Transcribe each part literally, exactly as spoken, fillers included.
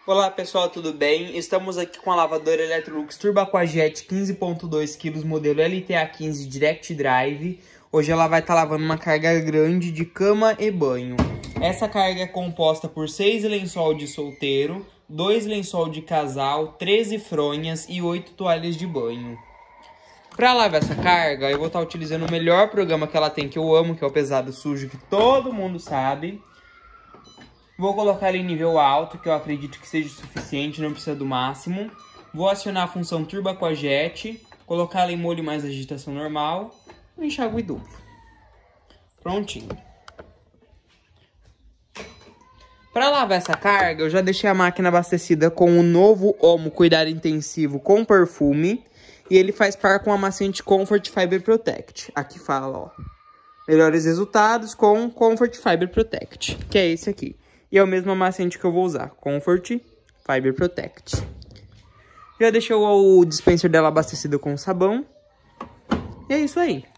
Olá pessoal, tudo bem? Estamos aqui com a lavadora Electrolux Turbo Aquajet quinze ponto dois quilos, modelo L T A quinze Direct Drive. Hoje ela vai estar tá lavando uma carga grande de cama e banho. Essa carga é composta por seis lençol de solteiro, dois lençol de casal, treze fronhas e oito toalhas de banho. Para lavar essa carga, eu vou estar tá utilizando o melhor programa que ela tem, que eu amo, que é o Pesado Sujo, que todo mundo sabe. Vou colocar ele em nível alto, que eu acredito que seja suficiente, não precisa do máximo. Vou acionar a função Turbo Aquajet, colocar ela em molho mais agitação normal, e enxágue duplo. Prontinho. Para lavar essa carga, eu já deixei a máquina abastecida com o novo Omo Cuidado Intensivo com perfume. E ele faz par com o amaciante Comfort Fiber Protect. Aqui fala, ó, melhores resultados com Comfort Fiber Protect, que é esse aqui. E é o mesmo amaciante que eu vou usar, Comfort Fiber Protect. Já deixei o dispenser dela abastecido com sabão. E é isso aí.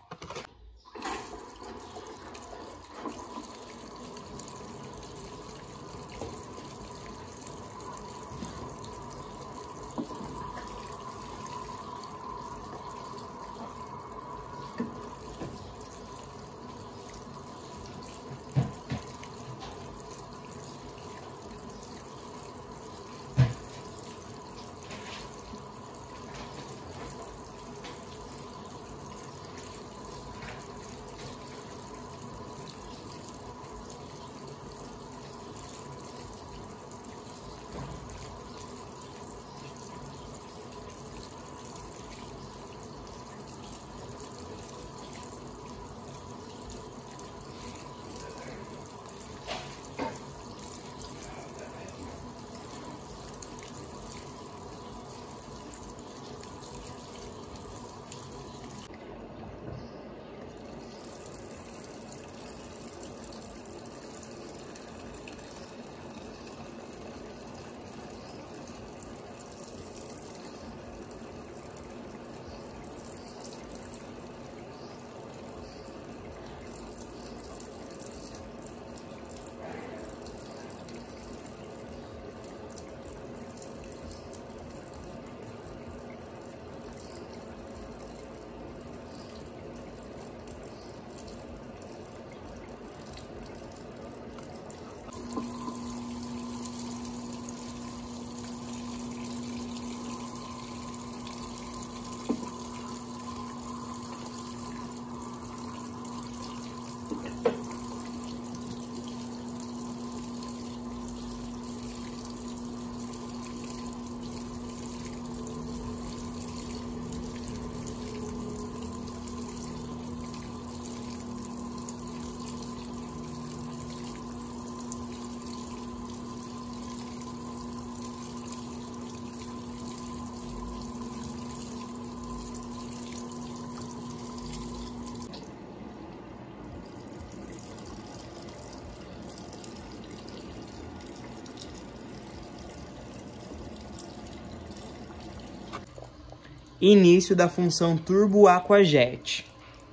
Início da função Turbo Aquajet.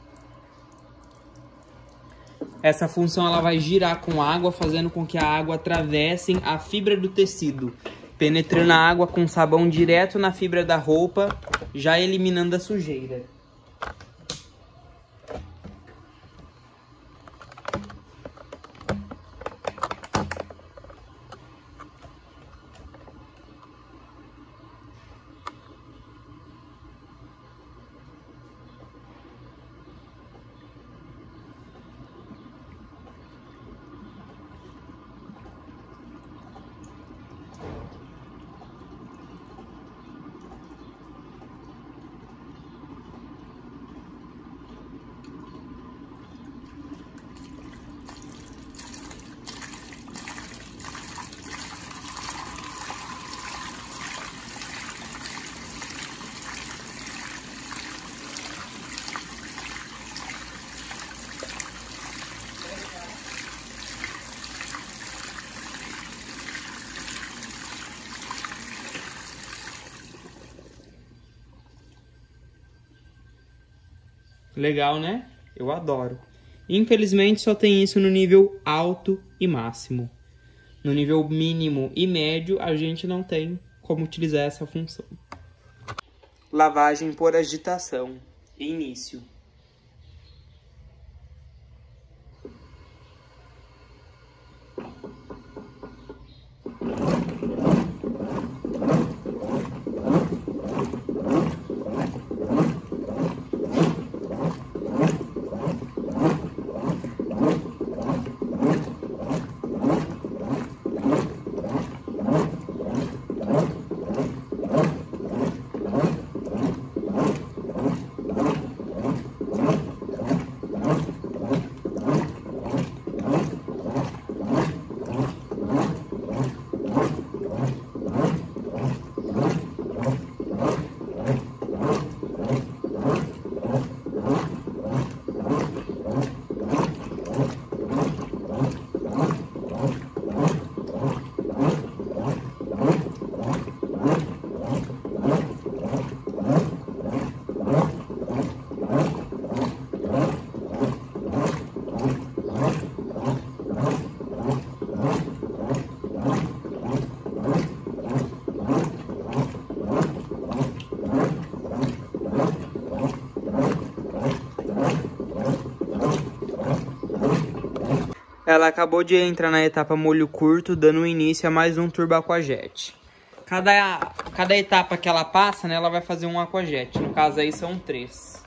Essa função ela vai girar com água, fazendo com que a água atravesse a fibra do tecido, penetrando a água com sabão direto na fibra da roupa, já eliminando a sujeira. Legal, né? Eu adoro. Infelizmente só tem isso no nível alto e máximo. no nível mínimo e médio, a gente não tem como utilizar essa função. Lavagem por agitação. Início. Ela acabou de entrar na etapa molho curto, dando início a mais um turbo aquajet. Cada, cada etapa que ela passa, né, ela vai fazer um aquajet. No caso aí são três.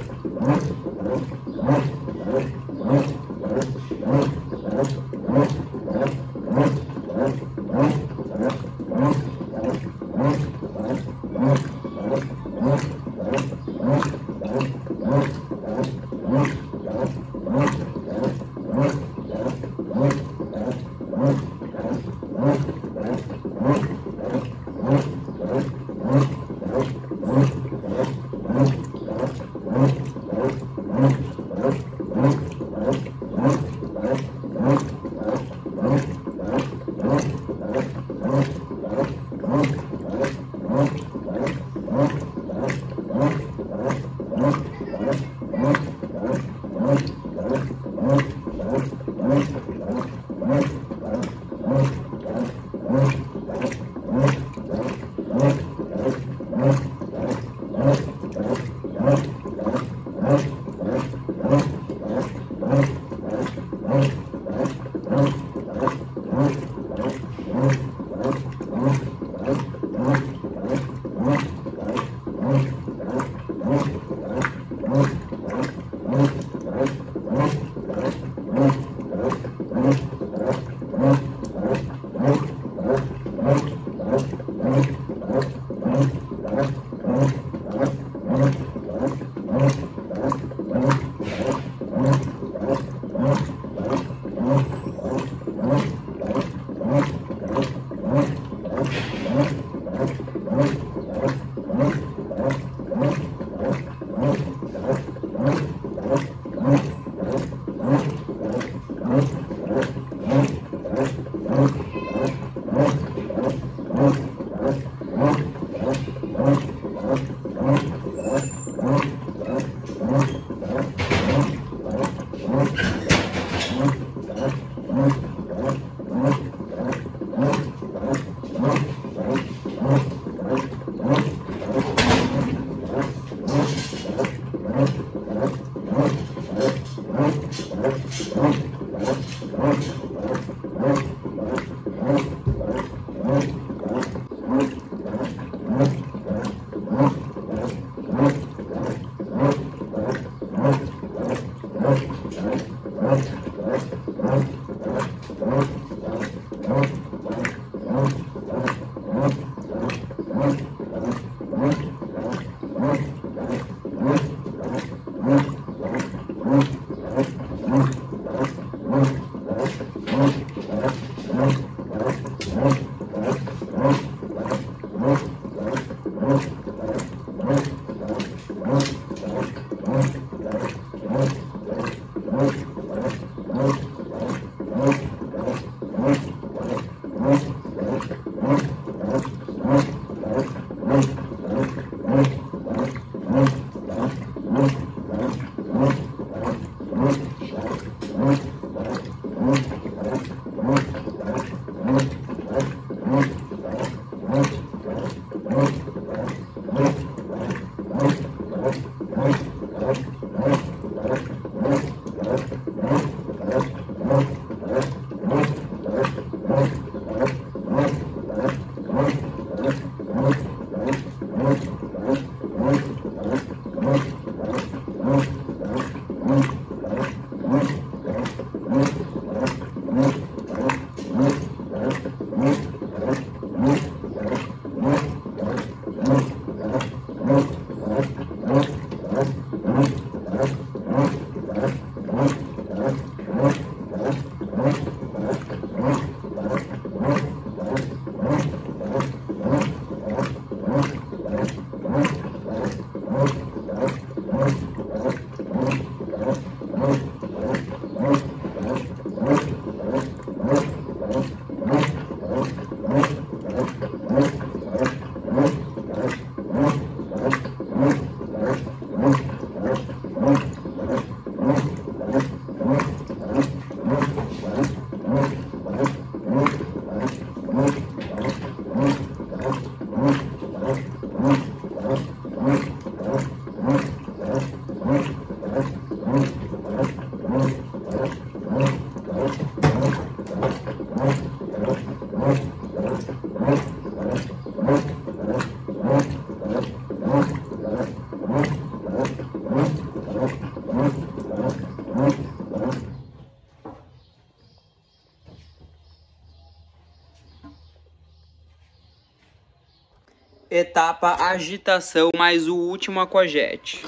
Thank you. Etapa agitação mais o último aquagete.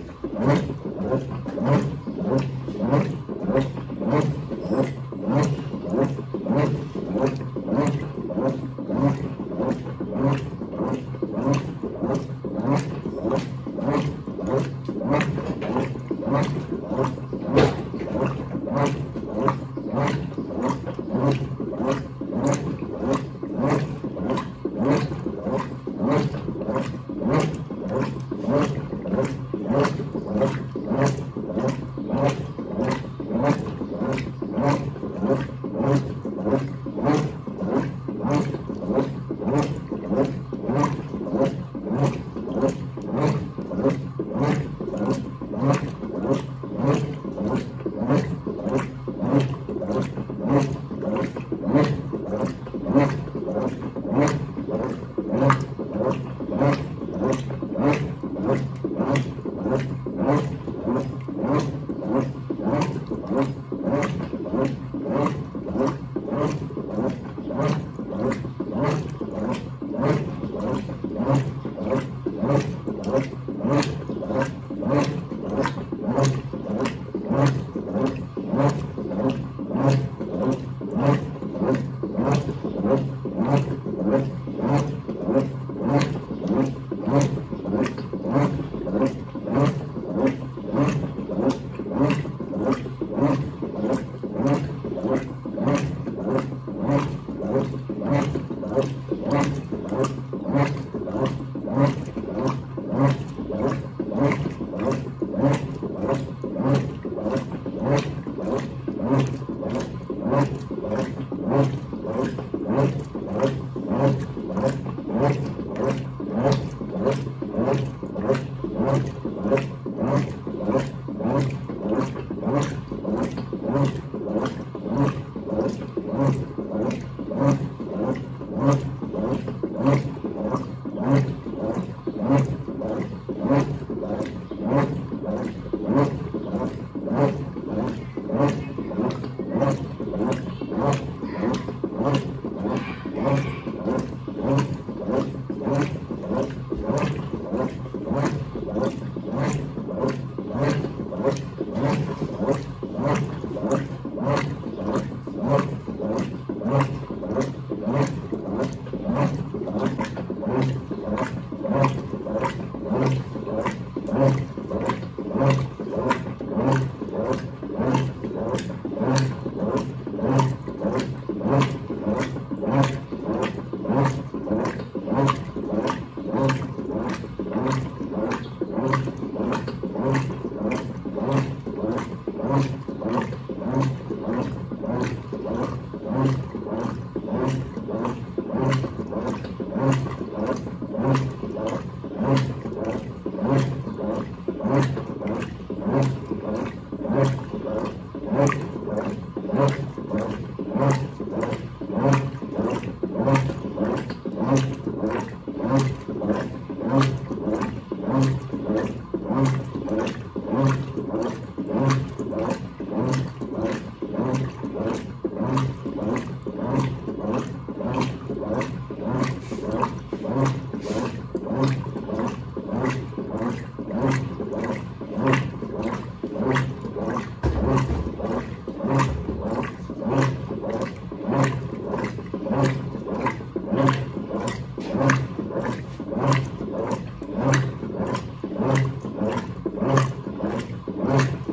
Thank you.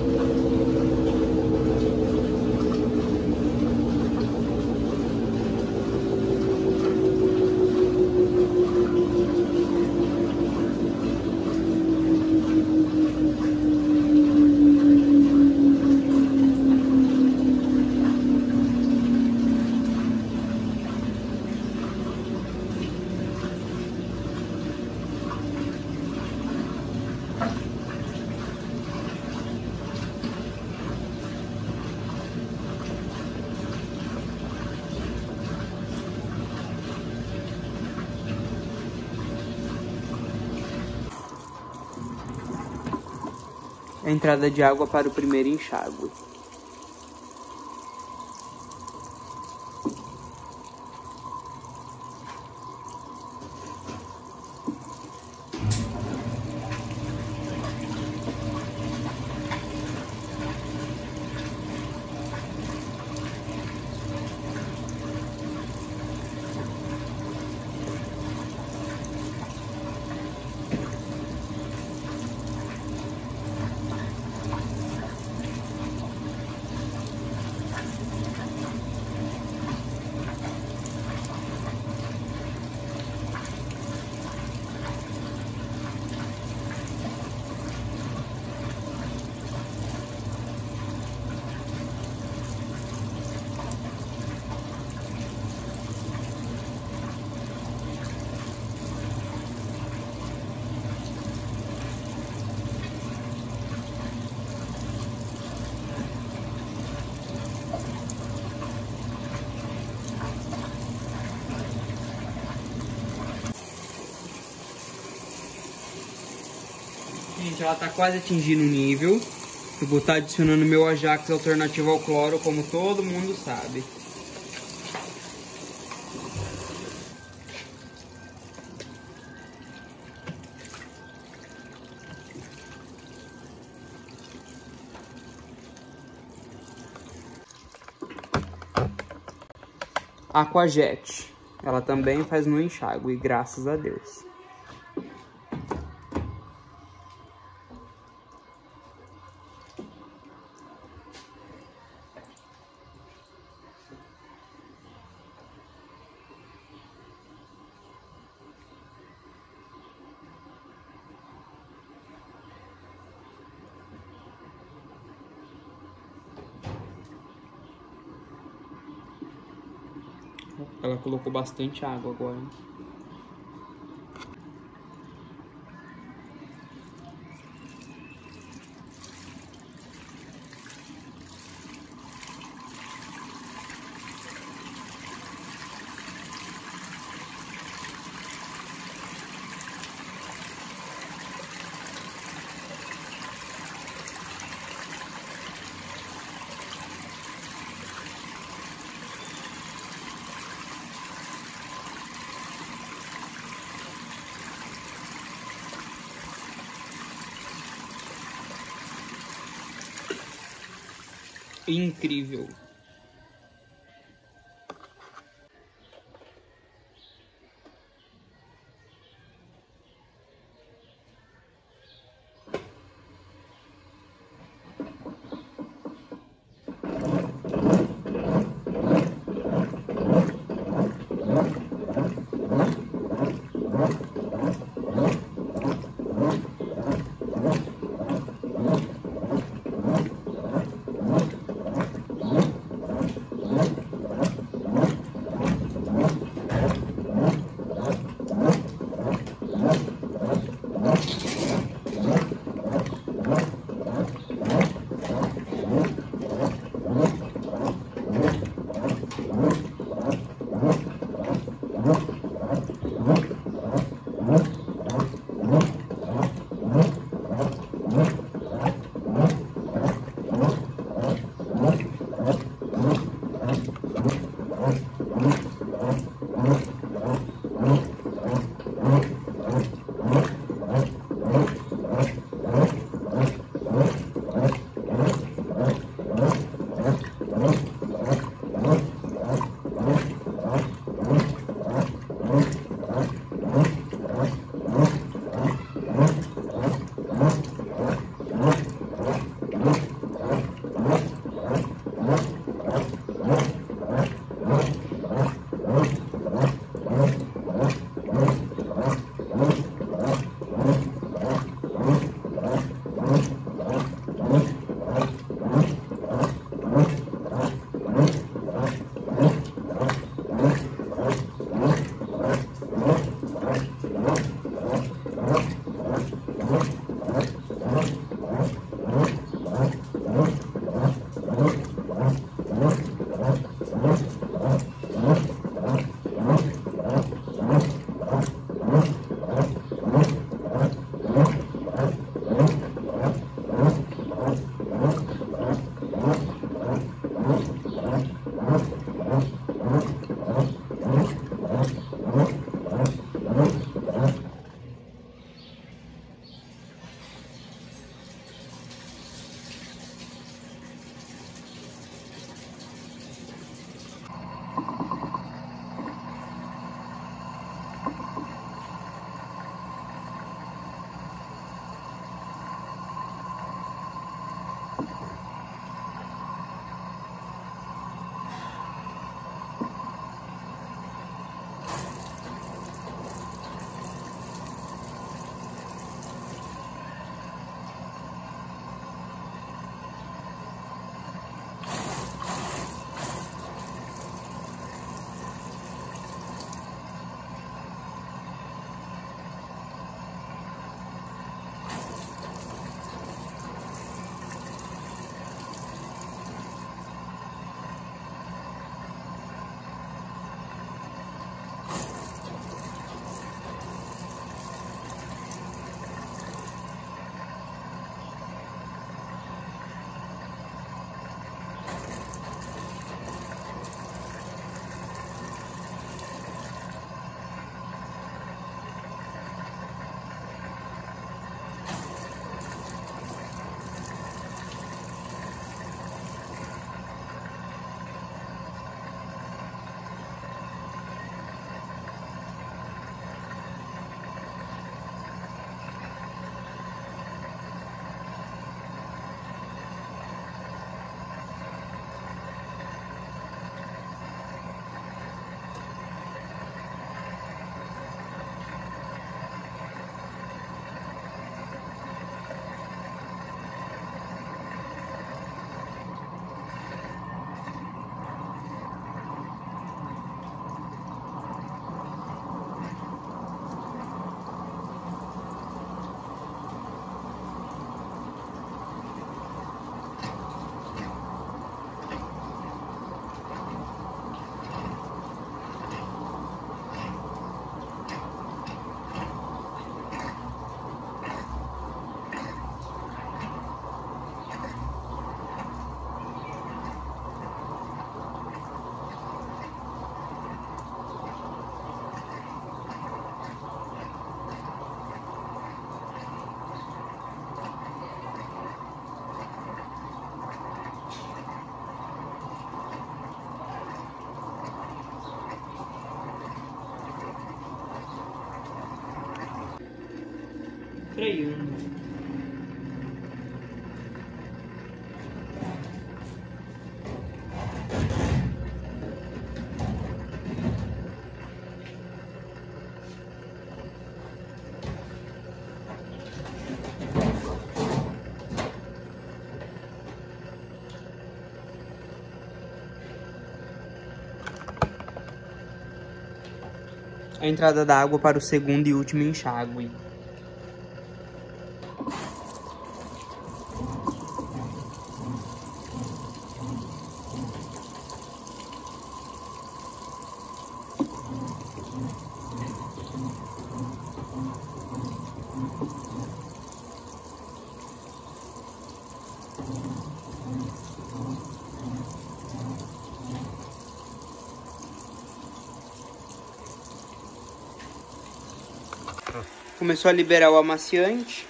A entrada de água para o primeiro enxágue. Gente, ela tá quase atingindo o nível. Eu vou estar adicionando meu Ajax alternativo ao cloro, como todo mundo sabe. Aquajet. Ela também faz no enxágue, graças a Deus. Ela colocou bastante água agora. Incrível. freando. A entrada da água para o segundo e último enxágue. Começou a liberar o amaciante.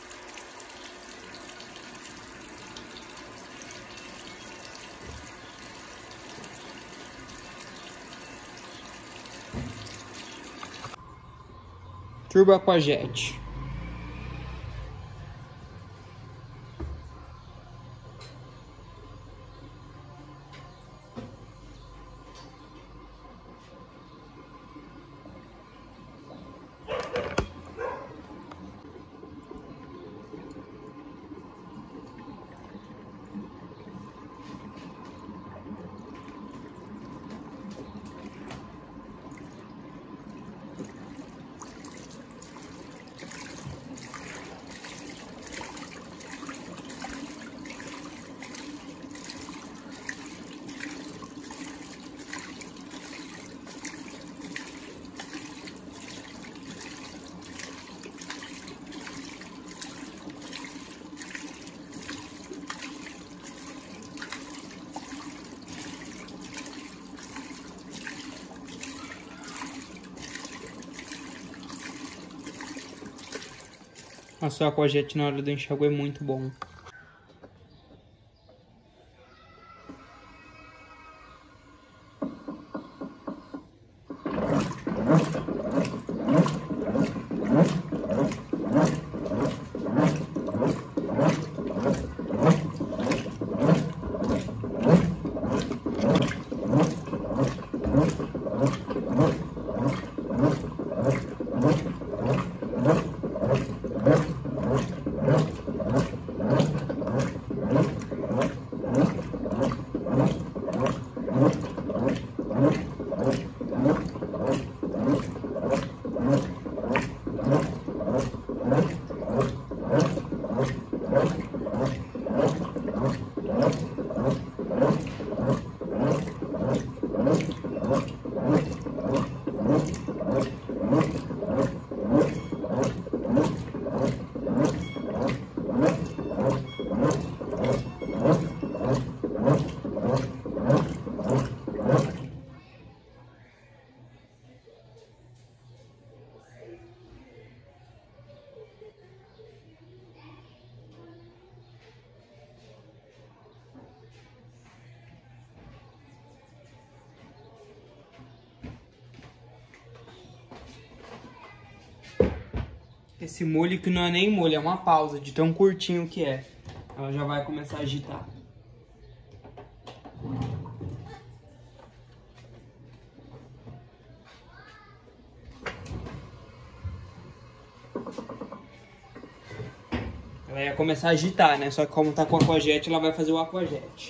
Turbo Aquajet. Nossa, o Aquajet na hora do enxágue é muito bom. Esse molho que não é nem molho, é uma pausa de tão curtinho que é. Ela já vai começar a agitar. Ela ia começar a agitar, né? Só que como tá com o Aquajet, ela vai fazer o Aquajet.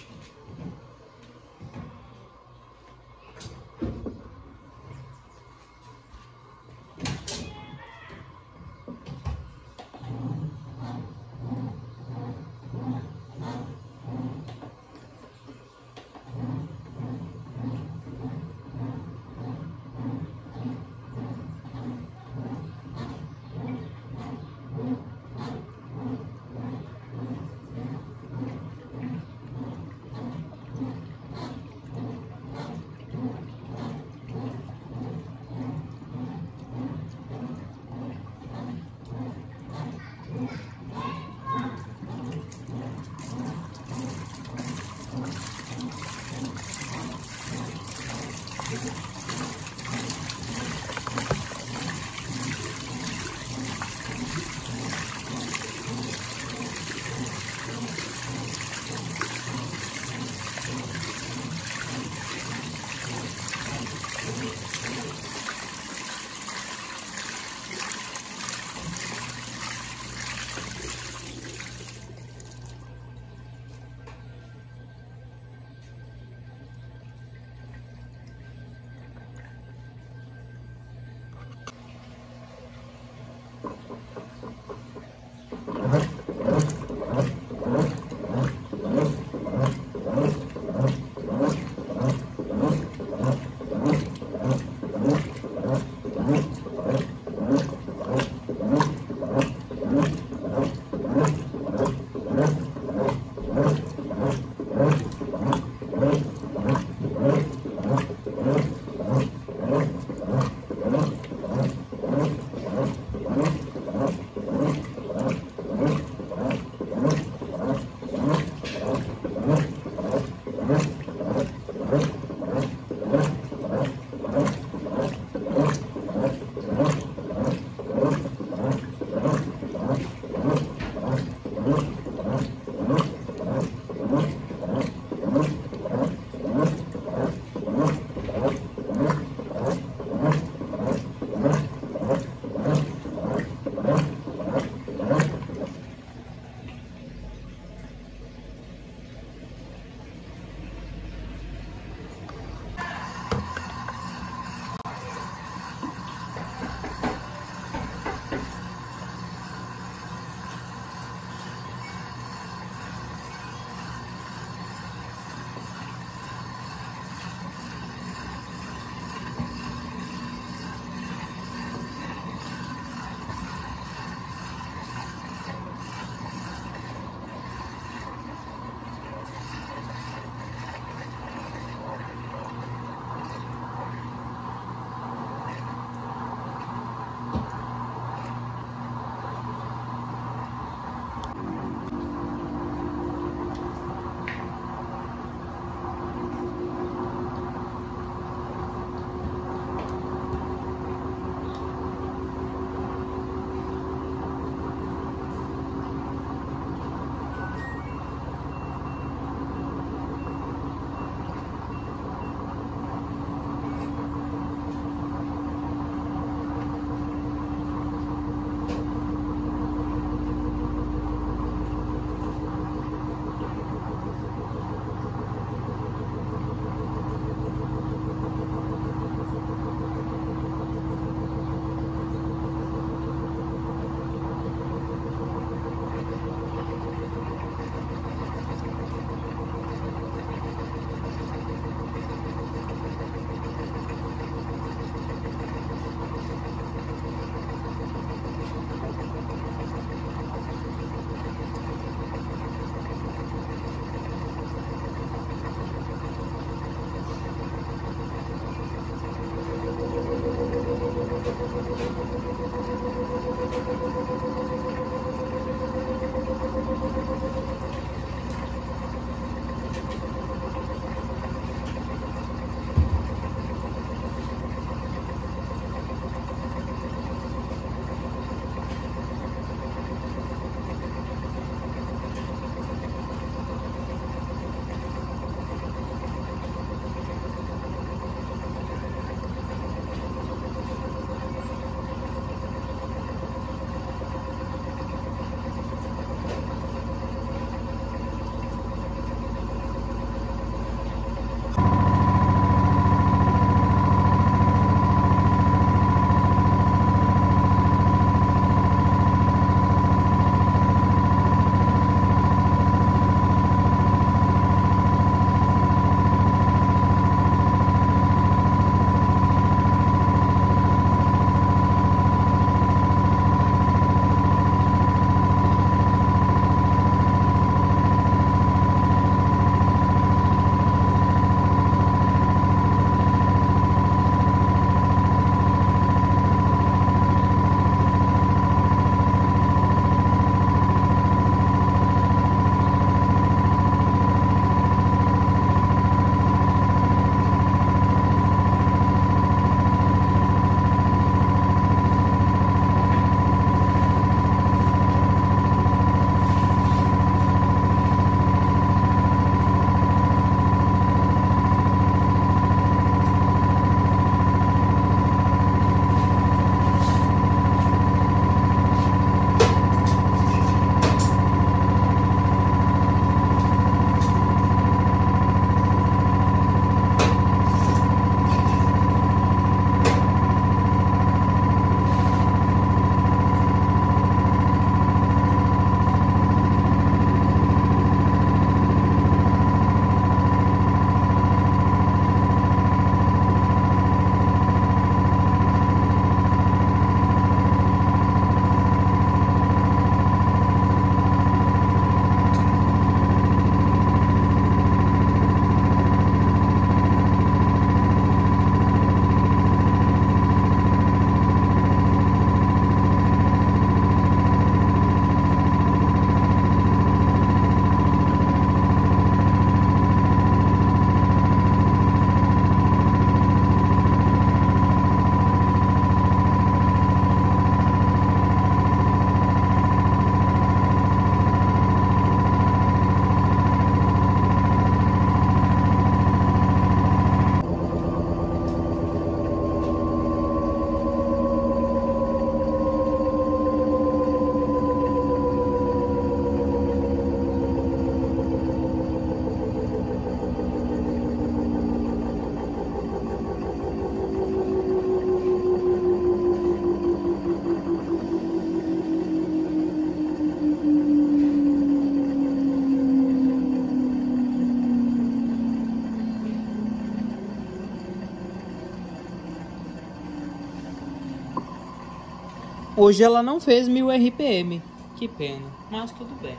Hoje ela não fez mil R P M. Que pena, mas tudo bem.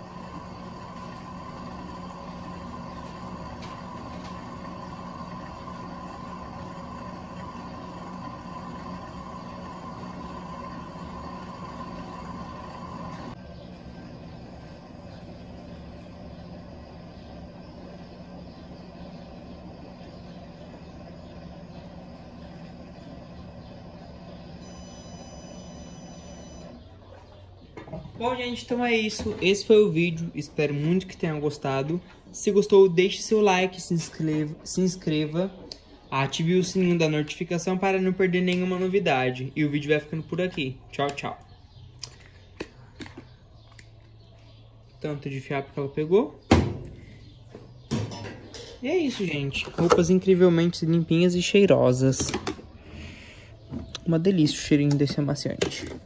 Bom, gente, então é isso. Esse foi o vídeo. Espero muito que tenham gostado. Se gostou, deixe seu like, se inscreva, se inscreva, ative o sininho da notificação para não perder nenhuma novidade. E o vídeo vai ficando por aqui. Tchau, tchau. Tanto de fiapo que ela pegou. E é isso, gente. Roupas incrivelmente limpinhas e cheirosas. Uma delícia o cheirinho desse amaciante.